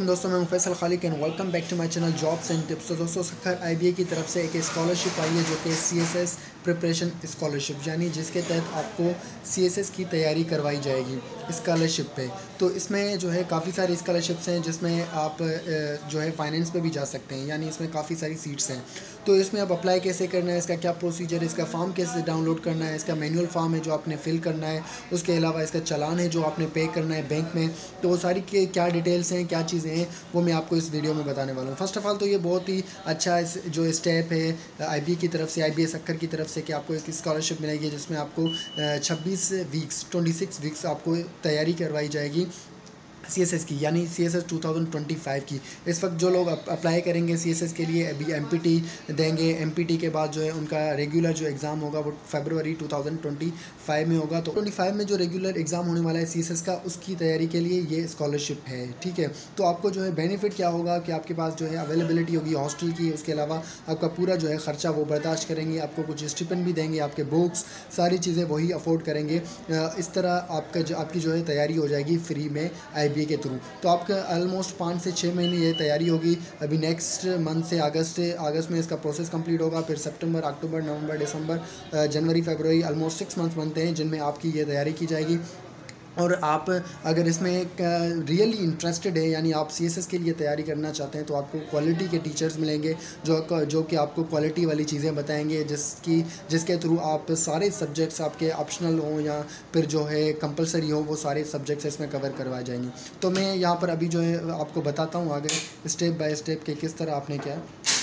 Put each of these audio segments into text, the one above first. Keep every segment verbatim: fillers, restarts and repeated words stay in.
वालेकुम दोस्तों, मैं Faisal Khaliq and welcome back to my channel jobs and tips. तो दोस्तों सखर आईबीए की तरफ से एक स्कॉलरशिप आई है जो कि सीएसएस प्रिपरेशन स्कॉलरशिप, यानी जिसके तहत आपको सीएसएस की तैयारी करवाई जाएगी स्कॉलरशिप पे। तो इसमें जो है काफ़ी सारी स्कॉलरशिप्स हैं जिसमें आप जो है फाइनेंस पे भी जा सकते हैं, यानी इसमें काफ़ी सारी सीट्स हैं। तो इसमें आप अप्लाई कैसे करना है, इसका क्या प्रोसीजर है, इसका फॉर्म कैसे डाउनलोड करना है, इसका मैनुअल फॉर्म है जो आपने फिल करना है, उसके अलावा इसका चालान है जो आपने पे करना है बैंक में। तो वो सारी के क्या डिटेल्स हैं, क्या चीज़ें हैं, वो मैं आपको इस वीडियो में बताने वाला हूँ। फर्स्ट ऑफ ऑल तो ये बहुत ही अच्छा इस जो स्टेप है आईबीए की तरफ से, आईबीए सखर की तरफ से, कि आपको एक स्कॉलरशिप मिलेगी जिसमें आपको छब्बीस वीक्स छब्बीस वीक्स आपको तैयारी करवाई जाएगी सीएसएस की, यानी सीएसएस दो हज़ार पच्चीस की। इस वक्त जो लोग अप्लाई करेंगे सीएसएस के लिए अभी एमपीटी देंगे, एमपीटी के बाद जो है उनका रेगुलर जो एग्ज़ाम होगा वो फरवरी दो हज़ार पच्चीस में होगा। तो पच्चीस में जो रेगुलर एग्ज़ाम होने वाला है सीएसएस का, उसकी तैयारी के लिए ये स्कॉलरशिप है, ठीक है। तो आपको जो है बेनिफिट क्या होगा कि आपके पास जो है अवेलेबिलिटी होगी हॉस्टल की, उसके अलावा आपका पूरा जो है ख़र्चा वो बर्दाश्त करेंगे, आपको कुछ स्टिपेंड भी देंगे, आपके बुक्स सारी चीज़ें वही अफोर्ड करेंगे। इस तरह आपका जो आपकी जो है तैयारी हो जाएगी फ्री में आई के थ्रू। तो आपका ऑलमोस्ट पाँच से छः महीने ये तैयारी होगी। अभी नेक्स्ट मंथ से अगस्त अगस्त में इसका प्रोसेस कंप्लीट होगा, फिर सितंबर, अक्टूबर, नवंबर, दिसंबर, जनवरी, फरवरी, ऑलमोस्ट सिक्स मंथ्स बनते हैं जिनमें आपकी ये तैयारी की जाएगी। और आप अगर इसमें रियली इंटरेस्टेड है, यानी आप सीएसएस के लिए तैयारी करना चाहते हैं, तो आपको क्वालिटी के टीचर्स मिलेंगे जो जो कि आपको क्वालिटी वाली चीज़ें बताएंगे, जिसकी जिसके थ्रू आप सारे सब्जेक्ट्स आपके ऑप्शनल हों या फिर जो है कंपलसरी हो, वो सारे सब्जेक्ट्स इसमें कवर करवाए जाएंगे। तो मैं यहाँ पर अभी जो है आपको बताता हूँ आगे स्टेप बाय स्टेप कि किस तरह आपने क्या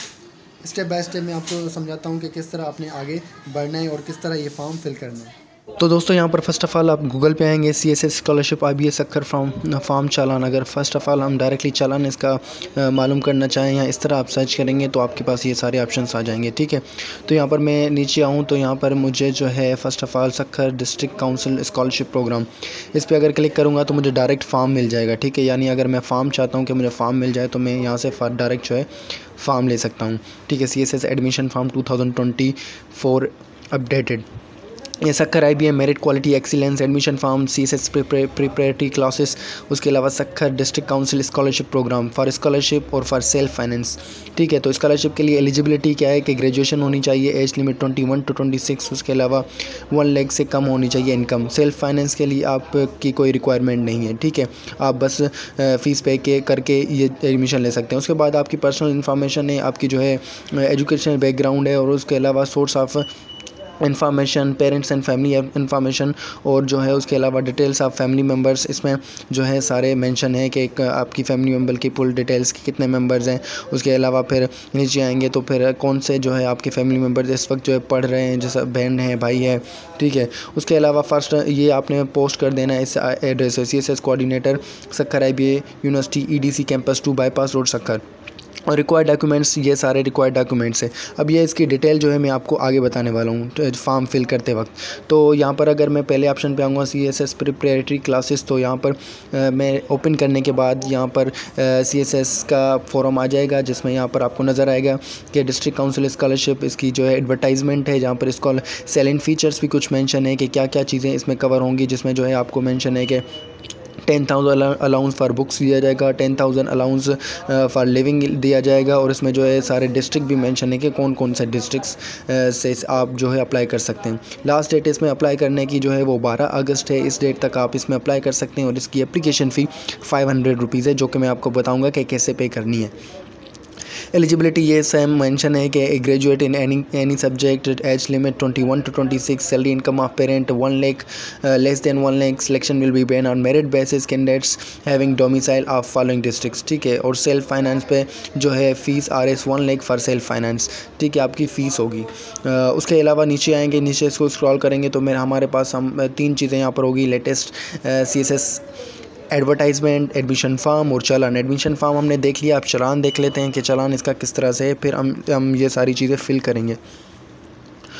स्टेप बाय स्टेप मैं आपको समझाता हूँ कि किस तरह आपने आगे बढ़ना है और किस तरह ये फॉर्म फिल करना है। तो दोस्तों यहाँ पर फर्स्ट ऑफ़ ऑल आप गूगल पे आएंगे C S S scholarship IBA Sukkur form form चालान। अगर फर्स्ट ऑफ़ ऑल हम डायरेक्टली चालान इसका आ, मालूम करना चाहें या इस तरह आप सर्च करेंगे तो आपके पास ये सारे ऑप्शंस आ जाएंगे, ठीक है। तो यहाँ पर मैं नीचे आऊँ तो यहाँ पर मुझे जो है first of all Sukkur district council scholarship program, इस पर अगर क्लिक करूँगा तो मुझे डायरेक्ट फॉर्म मिल जाएगा, ठीक है। यानी अगर मैं फॉर्म चाहता हूँ कि मुझे फॉर्म मिल जाए तो मैं यहाँ से डायरेक्ट जो है फॉर्म ले सकता हूँ, ठीक है। C S S admission form two thousand twenty four updated, ये Sukkur I B M merit quality excellence admission form C S S preparatory classes, उसके अलावा Sukkur district council scholarship program for scholarship और फॉर सेल्फ फाइनेंस, ठीक है। तो scholarship के लिए eligibility क्या है कि ग्रेजुएशन होनी चाहिए, age limit twenty one to twenty six, उसके अलावा वन लाख से कम होनी चाहिए इनकम। सेल्फ फाइनेंस के लिए आपकी कोई रिक्वायरमेंट नहीं है, ठीक है। आप बस फ़ीस पे के करके ये एडमिशन ले सकते हैं। उसके बाद आपकी पर्सनल इन्फॉर्मेशन है, आपकी जो है एजुकेशनल बैकग्राउंड है, और उसके अलावा source of information, parents and family information, और जो है उसके अलावा डिटेल्स ऑफ फैमिली मेम्बर्स, इसमें जो है सारे मेंशन है कि आपकी फैमिली मेम्बर की फुल डिटेल्स की कितने मेंबर्स हैं। उसके अलावा फिर नीचे आएंगे तो फिर कौन से जो है आपके फैमिली मेम्बर्स इस वक्त जो है पढ़ रहे हैं, जैसा बहन है, भाई है, ठीक है। उसके अलावा फर्स्ट ये आपने पोस्ट कर देना है इस address C S S coordinator Sukkur I B A university E D C campus two bypass road Sukkur, और रिक्वायर्ड डॉक्यूमेंट्स, ये सारे रिक्वायर्ड डॉक्यूमेंट्स हैं। अब ये इसकी डिटेल जो है मैं आपको आगे बताने वाला हूँ तो फॉर्म फिल करते वक्त। तो यहाँ पर अगर मैं पहले ऑप्शन पे आऊँगा C S S preparatory classes, तो यहाँ पर आ, मैं ओपन करने के बाद यहाँ पर सी एस एस का फॉर्म आ जाएगा, जिसमें यहाँ पर आपको नज़र आएगा कि डिस्ट्रिक्ट काउंसिल स्कॉलरशिप, इसकी जो है एडवर्टाइजमेंट है, जहाँ पर इसको सेलेंट फीचर्स भी कुछ मेंशन है कि क्या क्या चीज़ें इसमें कवर होंगी, जिसमें जो है आपको मेंशन है कि ten thousand allowance for books दिया जाएगा, ten thousand allowance for living दिया जाएगा, और इसमें जो है सारे डिस्ट्रिक्ट भी मेंशन है कि कौन कौन से डिस्ट्रिक्ट्स से आप जो है अप्लाई कर सकते हैं। लास्ट डेट इसमें अप्लाई करने की जो है वो बारह अगस्त है, इस डेट तक आप इसमें अप्लाई कर सकते हैं, और इसकी application fee five hundred rupees है, जो कि मैं आपको बताऊँगा कि कैसे पे करनी है। एलिजिबिलिटी ये सेम मेंशन है कि graduate in any any subject, age limit twenty one to twenty six, salary income of parent one lakh, less than one lakh, selection will be been on merit basis, candidates having domicile of following districts, ठीक है। और self finance पे जो है fees R S one lakh for self finance, ठीक है, आपकी fees होगी। uh, उसके अलावा नीचे आएंगे, नीचे इसको स्क्रॉल करेंगे तो मेरे हमारे पास हम तीन चीज़ें यहाँ पर होगी, latest C S S advertisement, admission form और चालान। एडमिशन फॉर्म हमने देख लिया, आप चालान देख लेते हैं कि चालान इसका किस तरह से है, फिर हम हम ये सारी चीज़ें फिल करेंगे।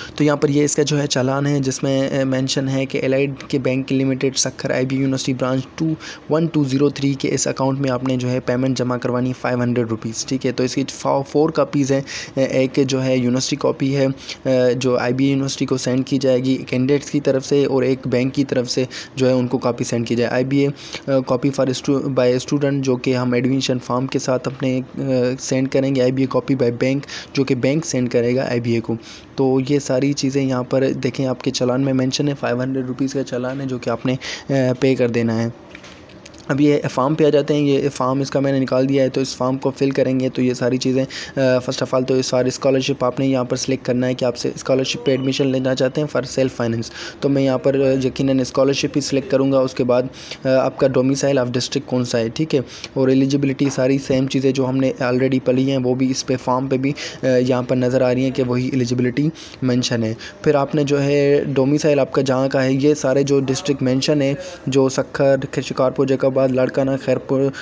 तो यहाँ पर ये इसका जो है चालान है जिसमें मेंशन है कि एलाइड के bank limited Sukkur I B university branch two one two zero three के इस अकाउंट में आपने जो है पेमेंट जमा करवानी फाइव हंड्रेड रुपीज़, ठीक है। तो इसकी फोर कापीज़ हैं, एक जो है यूनिवर्सिटी कॉपी है जो आई बी यूनिवर्सिटी को सेंड की जाएगी कैंडिडेट्स की तरफ से, और एक बैंक की तरफ से जो है उनको कॉपी सेंड की जाए। I B A copy for by student जो कि हम एडमिशन फॉर्म के साथ अपने सेंड करेंगे, I B A copy by bank जो कि बैंक सेंड करेगा आई बी ए को। तो ये सारी चीज़ें यहाँ पर देखें आपके चालान में मेंशन है, फाइव हंड्रेड रुपीज़ का चालान है जो कि आपने पे कर देना है। अब ये फार्म पे आ जाते हैं, ये फार्म इसका मैंने निकाल दिया है, तो इस फार्म को फिल करेंगे तो ये सारी चीज़ें फ़र्स्ट ऑफ़ ऑल तो ये सारी स्कॉलरशिप आपने यहाँ पर सिलेक्ट करना है कि आप स्कॉलरशिप पे एडमिशन लेना चाहते हैं फॉर सेल्फ फाइनेंस। तो मैं यहाँ पर यकीनन स्कॉलरशिप ही सिलेक्ट करूँगा। उसके बाद आपका डोमिसाइल ऑफ डिस्ट्रिक्ट कौन सा है, ठीक है, और एलिजिबिलिटी सारी सेम चीज़ें जो हमने ऑलरेडी पढ़ी हैं वो भी इस पे फॉर्म पे भी यहाँ पर नज़र आ रही हैं कि वही एलिजिबिलिटी मेंशन है। फिर आपने जो है डोमिसाइल आपका जहाँ का है, ये सारे जो डिस्ट्रिक्ट मेंशन है जो सक्खर, शिकारपुर, जैकबाद, लाड़काना, खैरपुर,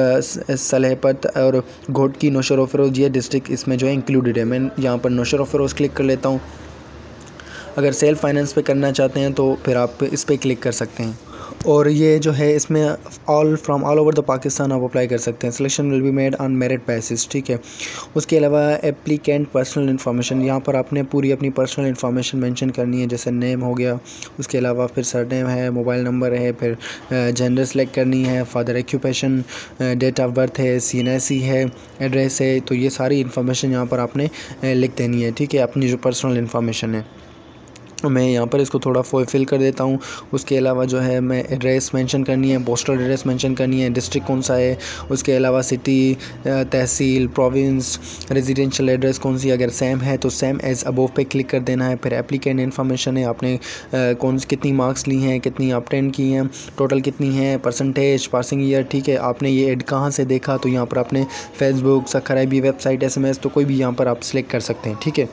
सलेहपत और घोटकी, नौशेरा और फिरोज, ये डिस्ट्रिक्ट इसमें जो है इंक्लूडेड है। मैं यहाँ पर नौशेरा और फिरोज क्लिक कर लेता हूँ। अगर सेल्फ फाइनेंस पे करना चाहते हैं तो फिर आप इस पर क्लिक कर सकते हैं, और ये जो है इसमें all from all over the Pakistan आप अप्लाई कर सकते हैं। Selection will be made on merit basis, ठीक है। उसके अलावा एप्लीकेंट पर्सनल इन्फॉर्मेशन, यहाँ पर आपने पूरी अपनी पर्सनल इन्फॉर्मेशन मेंशन करनी है, जैसे नेम हो गया, उसके अलावा फिर सरनेम है, मोबाइल नंबर है, फिर जेंडर सेलेक्ट करनी है, father occupation, date of birth है, सी एन एस सी है, एड्रेस है। तो ये सारी इन्फॉर्मेशन यहाँ पर आपने लिख देनी है, ठीक है, अपनी जो पर्सनल इन्फॉर्मेशन है। मैं यहाँ पर इसको थोड़ा फिल कर देता हूँ। उसके अलावा जो है मैं एड्रेस मेंशन करनी है, पोस्टल एड्रेस मेंशन करनी है, डिस्ट्रिक्ट कौन सा है, उसके अलावा सिटी, तहसील, प्रोविंस, रेजिडेंशियल एड्रेस कौन सी, अगर सेम है तो सेम एज अबोव पे क्लिक कर देना है। फिर एप्लीकेंट इन्फॉर्मेशन है, आपने कौन सी कितनी मार्क्स ली हैं, कितनी ऑब्टेन की हैं, टोटल कितनी है, परसेंटेज, पासिंग ईयर, ठीक है। आपने ये एड कहाँ से देखा, तो यहाँ पर आपने Facebook, Sukkur I B website, S M S, तो कोई भी यहाँ पर आप सिलेक्ट कर सकते हैं, ठीक है।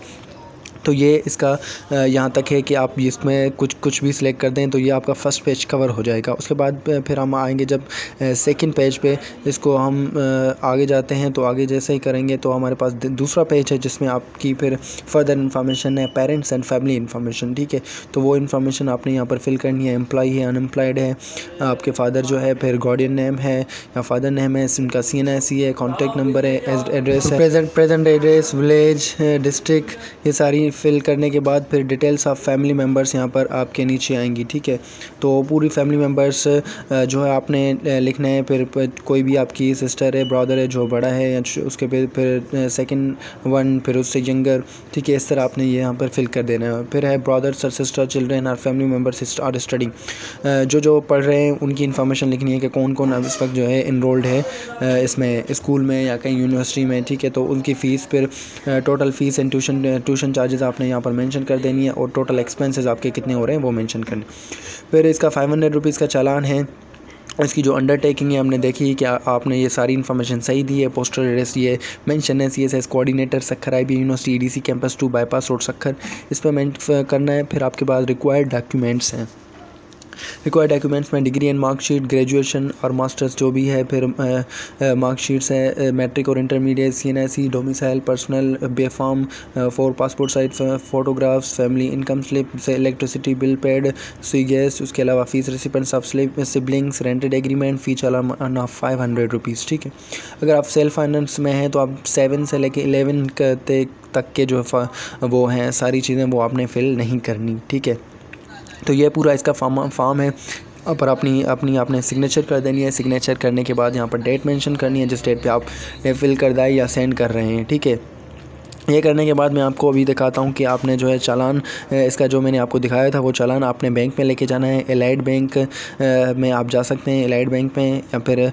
तो ये इसका यहाँ तक है कि आप इसमें कुछ कुछ भी सिलेक्ट कर दें तो ये आपका फ़र्स्ट पेज कवर हो जाएगा। उसके बाद फिर हम आएंगे जब सेकंड पेज पे, इसको हम आगे जाते हैं तो आगे जैसे ही करेंगे तो हमारे पास दूसरा पेज है जिसमें आपकी फिर फर्दर इन्फॉर्मेशन है, पेरेंट्स एंड फैमिली इन्फॉर्मेशन, ठीक है। तो वो इन्फॉर्मेशन आपने यहाँ पर फिल करनी है। एम्प्लॉय है, अनएम्प्लॉयड है, आपके फादर जो है, फिर गार्डियन नेम है या फादर नेम है, उनका सी एन एस सी है, कॉन्टैक्ट नंबर है, एड्रेस है, present present address, village, district, ये सारी फिल करने के बाद फिर डिटेल्स ऑफ फैमिली मेम्बर्स यहाँ पर आपके नीचे आएंगी, ठीक है। तो पूरी फैमिली मेम्बर्स जो है आपने लिखना है। फिर कोई भी आपकी सिस्टर है, ब्रदर है जो बड़ा है, या उसके फिर फिर सेकंड वन, फिर उससे यंगर, ठीक है। इस तरह आपने ये यहाँ पर फिल कर देना है। फिर है ब्रदर्स और सिस्टर, चिल्ड्रेन और फैमिली मेम्बर्स आर स्टडिंग, जो जो पढ़ रहे हैं उनकी इन्फॉर्मेशन लिखनी है कि कौन कौन इस वक्त जो है इनरोल्ड है इसमें, स्कूल में या कहीं यूनिवर्सिटी में, ठीक है। तो उनकी फ़ीस, फिर total fees and tuition tuition charges आपने यहाँ पर मेंशन कर देनी है, और टोटल एक्सपेंसेस आपके कितने हो रहे हैं वो मेंशन करने। फिर इसका फाइव हंड्रेड रुपीज़ का चालान है। इसकी जो अंडरटेकिंग है हमने देखी कि आपने ये सारी इन्फॉर्मेशन सही दी है। पोस्टल एड्रेस ये मेंशन है, C S S coordinator Sukkur I B university, E D C campus two bypass road Sukkur, इस पर मेंशन करना है। फिर आपके पास रिक्वायर्ड डॉक्यूमेंट्स हैं। रिक्वायर्ड डॉक्यूमेंट्स में डिग्री एंड मार्कशीट, ग्रेजुएशन और मास्टर्स जो भी है, फिर मार्कशीट्स है, मैट्रिक और intermediate, C N S C, domicile, personal B form, four passport size photographs, family income slip से, electricity bill paid, Sui gas, उसके अलावा fees recipients of slip, siblings, rented agreement, fee चालान ऑफ फाइव हंड्रेड रुपीज़, ठीक है। अगर आप self finance में हैं तो आप सेवन से लेके इलेवन तक के जो वो हैं सारी चीज़ें वो आपने फिल नहीं करनी, ठीक है। तो ये पूरा इसका फॉर्म फॉर्म है। पर अपनी अपनी आपने सिग्नेचर कर देनी है। सिग्नेचर करने के बाद यहाँ पर डेट मेंशन करनी है जिस डेट पे आप फिल कर दाए या सेंड कर रहे हैं, ठीक है। ये करने के बाद मैं आपको अभी दिखाता हूँ कि आपने जो है चालान, इसका जो मैंने आपको दिखाया था वो चालान आपने बैंक में लेके जाना है। एलाइड बैंक में आप जा सकते हैं, एलाइड बैंक में, या फिर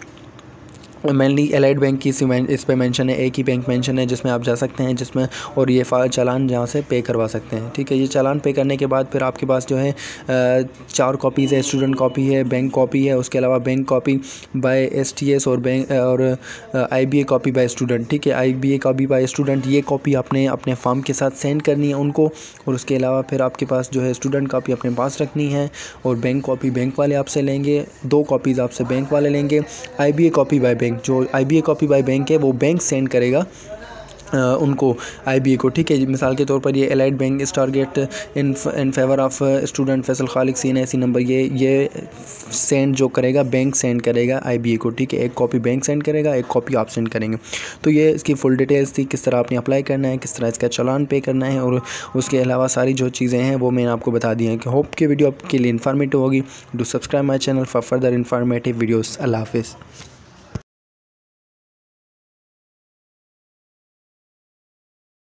मेनली एलाइड बैंक की इस पे मेंशन है, एक ही बैंक मेंशन है जिसमें आप जा सकते हैं, जिसमें और ये चालान जहाँ से पे करवा सकते हैं, ठीक है। ये चालान पे करने के बाद फिर आपके पास जो है चार कॉपीज़ है, स्टूडेंट कॉपी है, बैंक कॉपी है, उसके अलावा बैंक कॉपी बाय एसटीएस और बैंक और आईबीए कॉपी बाय स्टूडेंट, ठीक है। आईबीए कॉपी बाय स्टूडेंट, ये कॉपी आपने अपने फॉर्म के साथ सेंड करनी है उनको, और उसके अलावा फिर आपके पास जो है स्टूडेंट कॉपी अपने पास रखनी है, और बैंक कॉपी बैंक वाले आपसे लेंगे, दो कॉपीज़ आपसे बैंक वाले लेंगे। आईबीए कॉपी बाय बैंक, जो आईबीए कॉपी बाय बैंक है वो बैंक सेंड करेगा उनको आईबीए को, ठीक है। मिसाल के तौर पर ये एलाइड बैंक इस target in in favour of student Faisal Khaliq सीन ऐसी नंबर ये ये सेंड जो करेगा बैंक सेंड करेगा आईबीए को, ठीक है। एक कॉपी बैंक सेंड करेगा, एक कॉपी आप सेंड करेंगे। तो ये इसकी फुल डिटेल्स थी, किस तरह आपने अप्लाई करना है, किस तरह इसका चालान पे करना है, और उसके अलावा सारी जो चीज़ें हैं वो मैंने आपको बता दी हैं। कि होप कि वीडियो आपके लिए इन्फॉर्मेटिव होगी। Do subscribe my channel for further informative videos. अल्लाह हाफिज़।